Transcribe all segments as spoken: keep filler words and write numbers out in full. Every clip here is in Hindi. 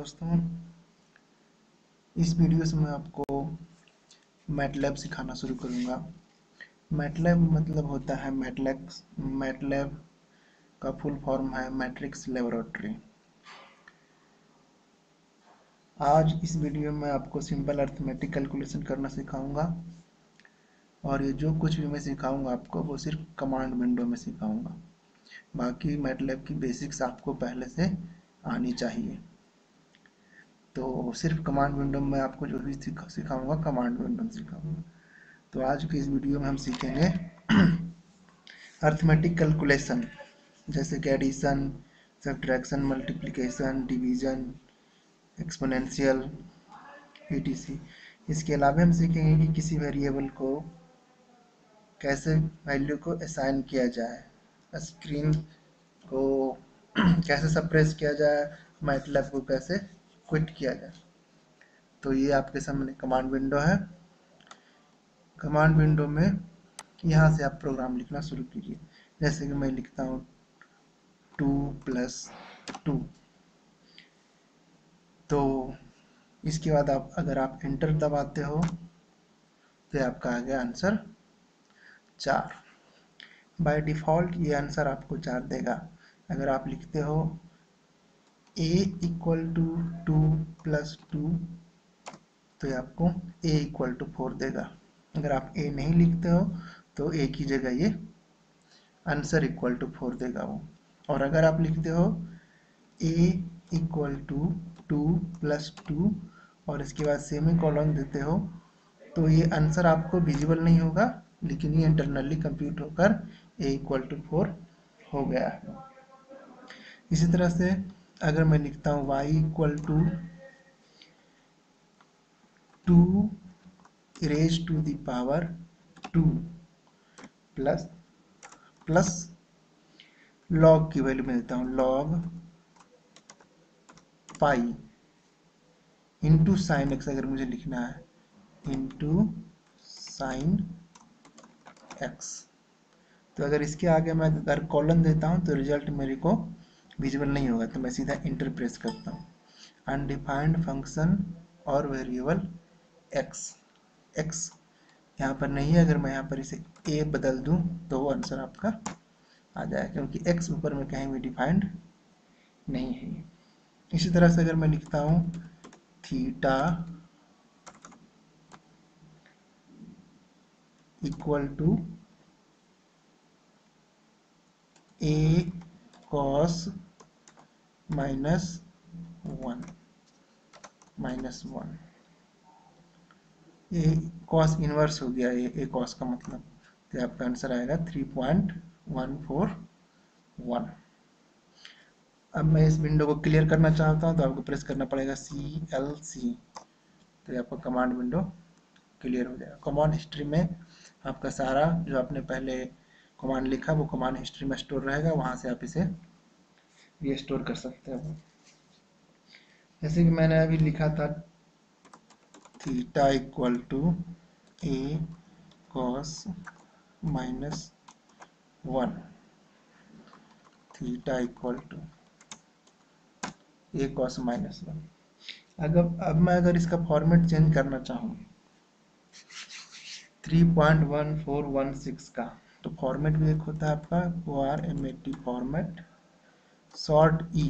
दोस्तों, इस वीडियो से मैं आपको मैटलैब सिखाना शुरू करूंगा। मैटलैब मतलब होता है मैटलैक्स मैटलैब का फुल फॉर्म है मैट्रिक्स लेबोरेटरी। आज इस वीडियो में आपको सिंपल अर्थमेटिक कैलकुलेशन करना सिखाऊंगा और ये जो कुछ भी मैं सिखाऊंगा आपको वो सिर्फ कमांड विंडो में सिखाऊंगा। बाकी मैटलैब की बेसिक्स आपको पहले से आनी चाहिए। तो सिर्फ कमांड विंडो में आपको जो भी सिखाऊंगा कमांड विंडो में सिखाऊंगा। तो आज की इस वीडियो में हम सीखेंगे अर्थमेटिक कैलकुलेशन, जैसे कि addition, subtraction, multiplication, division, exponential, ETC. इसके अलावा हम सीखेंगे कि किसी वेरिएबल को कैसे वैल्यू को असाइन किया जाए, स्क्रीन को कैसे सप्रेस किया जाए, मैटलैब को कैसे क्विट किया जाए। तो ये आपके सामने कमांड विंडो है। कमांड विंडो में यहाँ से आप प्रोग्राम लिखना शुरू कीजिए। जैसे कि मैं लिखता हूँ टू प्लस टू। तो इसके बाद आप अगर आप एंटर दबाते हो तो आपका आ गया आंसर चार। बाय डिफ़ॉल्ट ये आंसर आपको चार देगा। अगर आप लिखते हो a equal to two plus two तो ये आपको a इक्वल टू फोर देगा। अगर आप a नहीं लिखते हो तो a की जगह ये आंसर इक्वल टू फोर देगा वो। और अगर आप लिखते हो a equal to two plus two और इसके बाद सेमी कॉलन देते हो तो ये आंसर आपको विजिबल नहीं होगा, लेकिन ये इंटरनली कंप्यूट होकर a इक्वल टू फोर हो गया है। इसी तरह से अगर मैं लिखता हूँ y equal to two raise to the power two plus plus log की वैल्यू में देता हूँ log pi into sine x. अगर मुझे लिखना है इंटू साइन एक्स, तो अगर इसके आगे मैं अगर कॉलन देता हूँ तो रिजल्ट मेरे को विजिबल नहीं होगा, तो मैं सीधा इंटर प्रेस करता हूँ। अनडिफाइंड फंक्शन और वेरिएबल एक्स एक्स यहाँ पर नहीं है। अगर मैं यहाँ पर इसे ए बदल दूँ तो वो आंसर आपका आ जाएगा, क्योंकि एक्स ऊपर में कहीं भी डिफाइंड नहीं है। इसी तरह से अगर मैं लिखता हूँ theta equal to a cos minus one minus one, ये कॉस इनवर्स हो गया। ये ए कॉस का मतलब, तो आपका आंसर आएगा three point one four one. अब मैं इस विंडो को क्लियर करना चाहता हूँ तो आपको प्रेस करना पड़ेगा सी एल सी, तो आपका कमांड विंडो क्लियर हो जाएगा। कमांड हिस्ट्री में आपका सारा जो आपने पहले कमांड लिखा वो कमांड हिस्ट्री में स्टोर रहेगा, वहाँ से आप इसे रीस्टोर कर सकते हो। जैसे कि मैंने अभी लिखा था theta equal to a cos minus one, theta equal to a cos minus one. अगर अब मैं अगर इसका फॉर्मेट चेंज करना चाहूँ three point one four one six का, तो फॉर्मेट भी एक होता है आपका O R M A T format, short E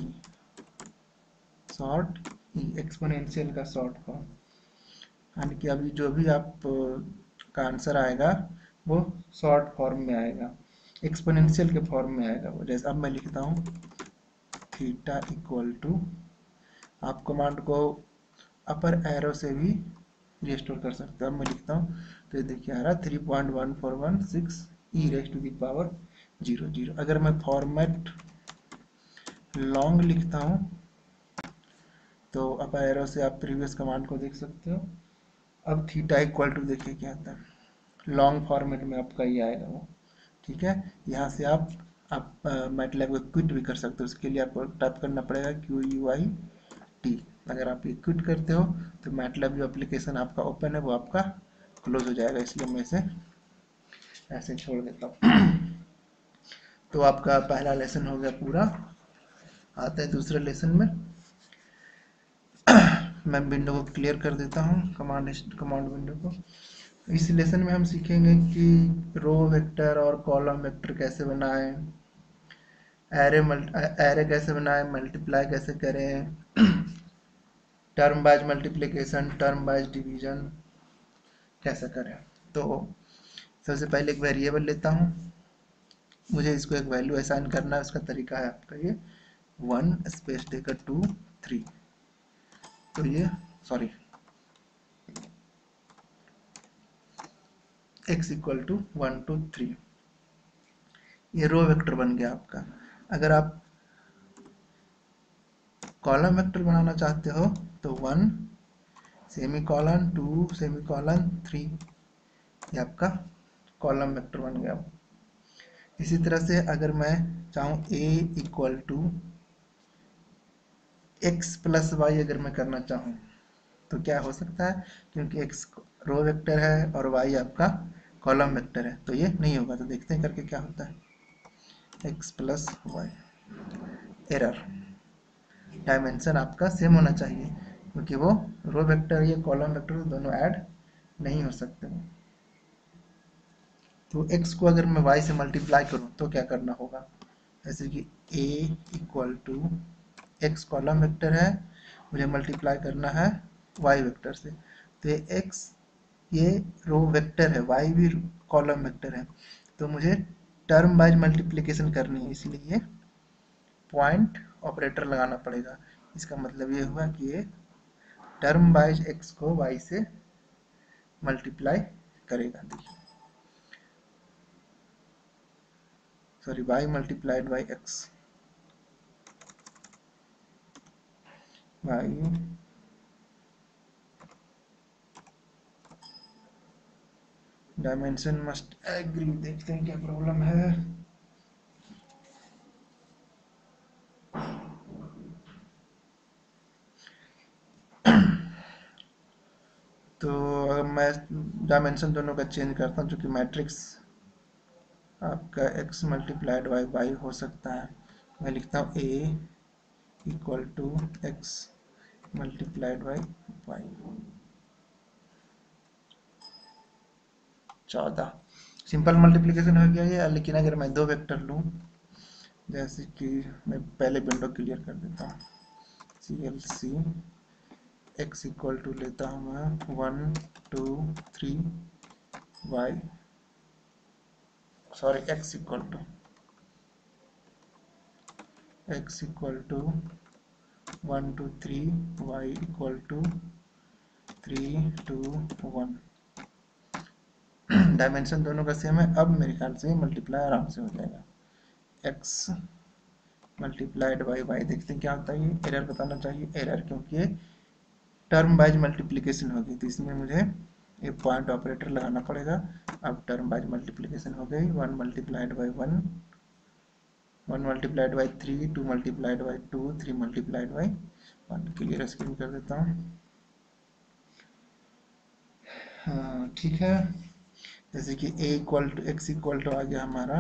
short E exponential का शॉर्ट फॉर्म, यानी कि अभी जो भी आप का आंसर आएगा वो शॉर्ट फॉर्म में आएगा, एक्सपोनेंशियल के फॉर्म में आएगा वो। जैसे अब मैं लिखता हूँ थीटा इक्वल टू, आप कमांड को अपर एरो से भी रिस्टोर कर सकते हो। अब मैं लिखता हूँ तो ये देखिए आ रहा three point one four one six E raise to the power zero zero. अगर मैं फॉर्मेट लॉन्ग लिखता हूँ तो अपर एरो से आप प्रीवियस कमांड को देख सकते हो। अब थीटा इक्वल टू देखिए क्या आता है, लॉन्ग फॉर्मेट में आपका ये आएगा वो, ठीक है। यहाँ से आप आप मैटलैब को क्विट भी कर सकते हो। उसके लिए आपको टाइप करना पड़ेगा क्यू यू आई टी। अगर आप ये क्विट करते हो तो मैटलैब जो एप्लीकेशन आपका ओपन है वो आपका क्लोज हो जाएगा, इसलिए मैं इसे ऐसे छोड़ देता हूँ। तो आपका पहला लेसन हो गया पूरा। आते हैं दूसरे लेसन में। मैं विंडो को क्लियर कर देता हूँ, कमांड कमांड विंडो को। इस लेसन में हम सीखेंगे कि रो वेक्टर और कॉलम वेक्टर कैसे बनाएं, एरे एरे कैसे बनाएं, मल्टीप्लाई कैसे करें, term wise multiplication, term wise division कैसे करें। तो सबसे पहले एक वेरिएबल लेता हूँ, मुझे इसको एक वैल्यू असाइन करना है। उसका तरीका है आपका ये वन स्पेस देकर टू थ्री, तो ये sorry x equal to one two three, ये रो वेक्टर बन गया आपका। अगर आप कॉलम वेक्टर बनाना चाहते हो तो one semicolon two semicolon three, ये आपका कॉलम वेक्टर बन गया। इसी तरह से अगर मैं चाहूँ a equal to x plus y अगर मैं करना चाहूँ तो क्या हो सकता है, क्योंकि x रो वेक्टर है और y आपका कॉलम वेक्टर है, तो ये नहीं होगा। तो देखते हैं करके क्या होता है, x plus y, error, dimension आपका सेम होना चाहिए, क्योंकि वो रो वेक्टर या कॉलम वेक्टर दोनों ऐड नहीं हो सकते। तो x को अगर मैं y से मल्टीप्लाई करूं तो क्या करना होगा, जैसे कि a equal to x column vector है, मुझे मल्टीप्लाई करना है y वेक्टर से, तो ये x ये रो वेक्टर है, y भी कॉलम वेक्टर है, तो मुझे टर्म वाइज मल्टीप्लिकेशन करनी है, इसलिए पॉइंट ऑपरेटर लगाना पड़ेगा। इसका मतलब ये हुआ कि ये टर्म वाइज x को y से मल्टीप्लाई करेगा। देखिए sorry y multiplied by x, y dimension must agree. देखते हैं क्या प्रॉब्लम है। तो अगर मैं डायमेंशन दोनों का चेंज करता हूँ, चूंकि मैट्रिक्स आपका x मल्टीप्लाइड बाई वाई हो सकता है, मैं लिखता हूँ a equal to x multiplied by y, चौदह। सिंपल मल्टीप्लिकेशन हो गया ये। लेकिन अगर मैं दो वेक्टर लूँ, जैसे कि मैं पहले विंडो क्लियर कर देता हूँ, C L C x equal to लेता हूँ मैं one two three y, sorry x equal to x equal to one two three, y equal to three two one. Dimension दोनों का सेम है। अब मेरे ख्याल से मल्टीप्लाई आराम से हो जाएगा, एक्स मल्टीप्लाइड बाई वाई। देखते हैं क्या होता है, ये एरर बताना चाहिए, एरर, क्योंकि ये टर्म वाइज मल्टीप्लिकेशन होगी, तो इसमें मुझे एक पॉइंट ऑपरेटर लगाना पड़ेगा। अब टर्म वाइज मल्टीप्लिकेशन हो गई, one multiplied by one, one multiplied by three, two multiplied by two, three multiplied by one. Clear screen कर देता हूँ। हाँ ठीक है, जैसे कि a equal to x equal to आ गया हमारा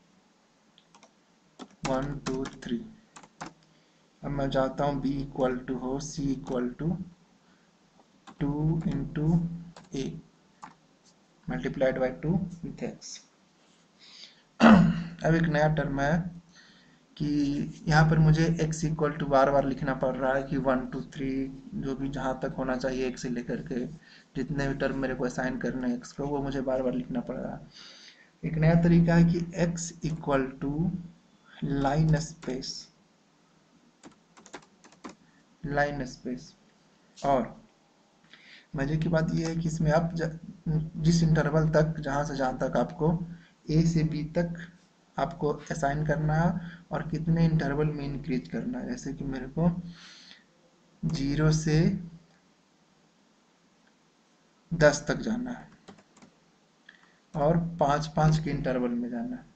वन टू थ्री। अब मैं चाहता हूँ b इक्वल टू हो c equal to two into a multiplied by two with x. अब एक नया टर्म है कि यहाँ पर मुझे x इक्वल टू बार बार लिखना पड़ रहा है कि वन टू थ्री, जो भी जहाँ तक होना चाहिए x से लेकर के जितने भी टर्म मेरे को असाइन करने हैं x को, वो मुझे बार बार लिखना पड़ रहा है। एक नया तरीका है कि x equal to line space, line space. और मजे की बात यह है कि इसमें आप ज, जिस इंटरवल तक, जहाँ से जहाँ तक आपको a से b तक आपको असाइन करना है और कितने इंटरवल में इंक्रीज करना है। जैसे कि मेरे को जीरो से दस तक जाना है और पाँच पाँच के इंटरवल में जाना है।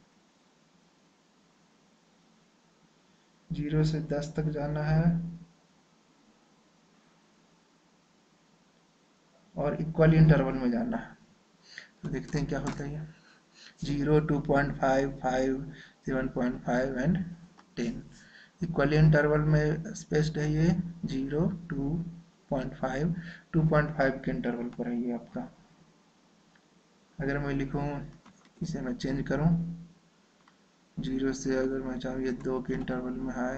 जीरो से दस तक जाना है और इक्वल इंटरवल में जाना है। तो देखते हैं क्या होता है, zero, two point five, five, seven point five and ten. Equal interval में स्पेस्ड है ये zero, two point five two point five के इंटरवल पर है ये आपका। अगर मैं लिखूं, इसे मैं चेंज करूं, जीरो से अगर मैं चाहूँ ये दो के इंटरवल में है,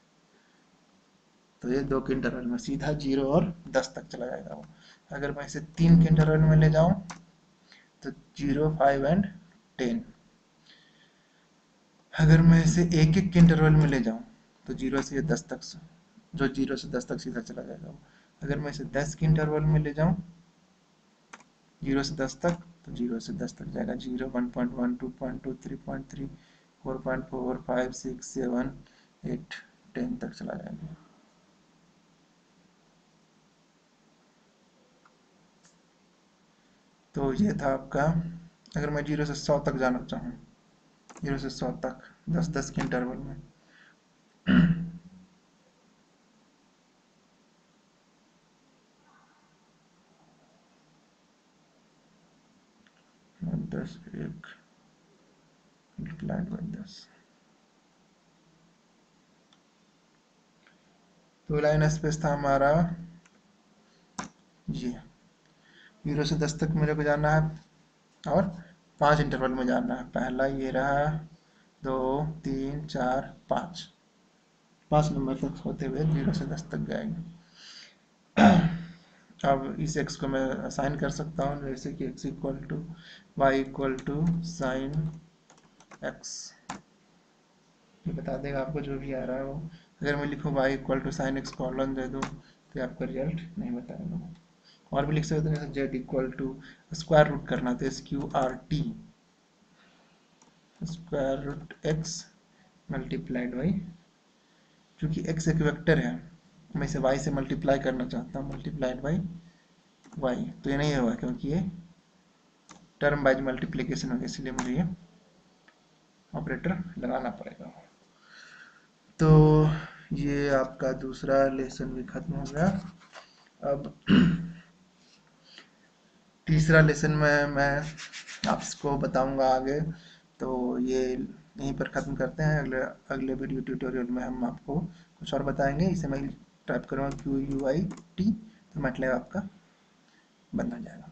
तो ये दो के इंटरवल में सीधा जीरो और दस तक चला जाएगा वो। अगर मैं इसे तीन के इंटरवल में ले जाऊं तो जीरो, फाइव एंड टेन। अगर मैं इसे एक एक के इंटरवल में ले जाऊं तो जीरो से दस तक, जो जीरो से दस तक सीधा चला जाएगा वो। अगर मैं इसे दस के इंटरवल में ले जाऊं, जीरो से दस तक, तो जीरो से दस तक जाएगा, zero, one point one, two point two, three point three, four point four, five, six, seven, eight, ten तक चला जाएगा। तो ये था आपका। अगर मैं जीरो से सौ तक जाना चाहूँ, जीरो से सौ तक दस दस के इंटरवल में, दस एक मल्टीप्लाइड बाई दस, तो लाइन स्पेस था हमारा ये। जीरो से दस तक मेरे को जाना है और पांच इंटरवल में जाना है। पहला ये रहा, दो, तीन, चार, पाँच, पाँच नंबर तक होते हुए जीरो से दस तक जाएंगे। अब इस x को मैं असाइन कर सकता हूँ, जैसे कि x equal to y equal to sine x, ये बता देगा आपको जो भी आ रहा है वो। अगर मैं लिखूँ y equal to sine x colon दे दूँ तो आपका रिजल्ट नहीं बताएगा। और भी लिख सकते हैं जैसे z equal to square root करना, तो S Q R T square root x multiplied by, क्योंकि x एक वेक्टर है, मैं इसे y से मल्टीप्लाई करना चाहता हूँ, मल्टीप्लाइड बाई y, तो ये नहीं होगा क्योंकि ये टर्म वाइज मल्टीप्लिकेशन होगा, इसलिए मुझे ये ऑपरेटर लगाना पड़ेगा। तो ये आपका दूसरा लेसन भी खत्म हो गया। अब तीसरा लेसन में मैं आपको बताऊंगा आगे, तो ये यहीं पर ख़त्म करते हैं। अगले अगले वीडियो ट्यूटोरियल में हम आपको कुछ और बताएंगे। इसे मैं टाइप करूँगा क्यू यू आई टी, तो मैटलैब आपका बन जाएगा।